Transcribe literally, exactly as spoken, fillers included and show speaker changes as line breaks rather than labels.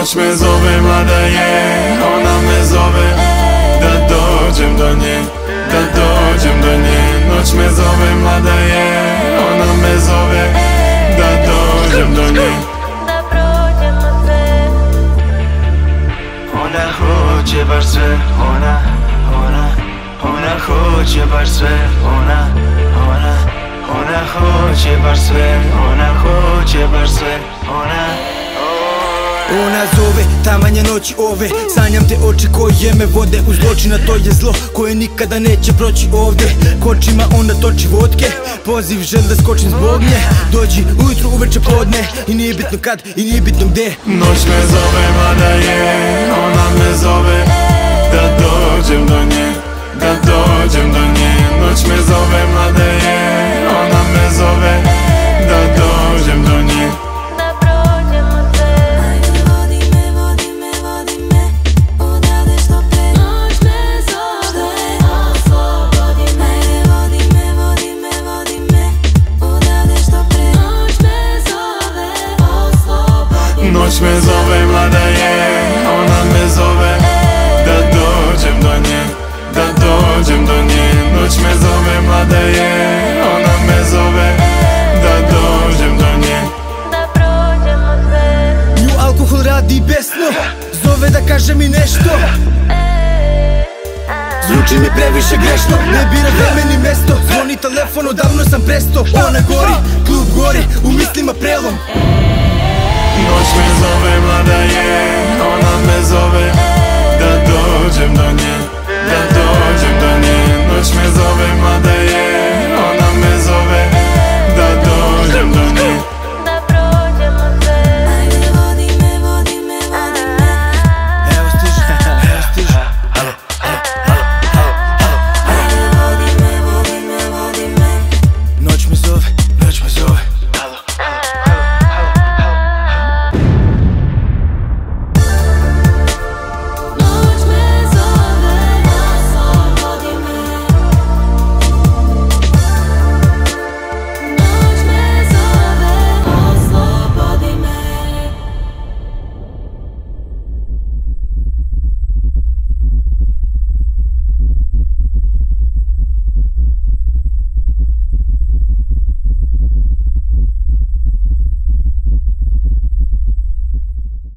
Noć me zove, mlada je, ona me zove, da dođem do nje, da dođem do nje. Noć me zove, mlada je, ona me zove, da dođem do nje.
Da prođemo sve.
Ona hoće baš sve, ona, ona, ona hoće baš sve, ona, ona, ona hoće baš sve, ona hoće baš sve, ona.
Ona zove, taman je noći ove, sanjam te oči koje me vode u zločina, to je zlo koje nikada neće proći ovde. Kočima onda toči vodke, poziv želim da skočim zbog nje. Dođi ujutru, uveče, podne, i nije bitno kad, i nije bitno gde.
Noć me zove, mlada je, ona me zove, da dođem do nje, da dođem do nje. Noć me zove, mlada je, ona me zove, da dođem do nje.
Da prođemo sve.
Ajde vodi me, vodi me, vodi me odavde što pre. Noć me zove, oslobodi me. Ajde vodi me, vodi me, vodi me odavde što pre. Noć me zove, oslobodi me.
Noć me zove, mlada je, ona me zove, da dođem do nje, da dođem do nje. Noć me zove, mlada je, ona me zove, da dođem do nje.
Da prođemo sve.
Nju alkohol radi besno, zove da kaže mi nešto. Zvuči mi previše grešno, ne bira vreme ni mesto. Zvoni telefon, odavno sam presto. Ona gori, klub gori, u mislima prelom.
Noć me zove, mlada je, ona me zove, da dođem do nje, da dođem do nje. Noć me zove, mlada je,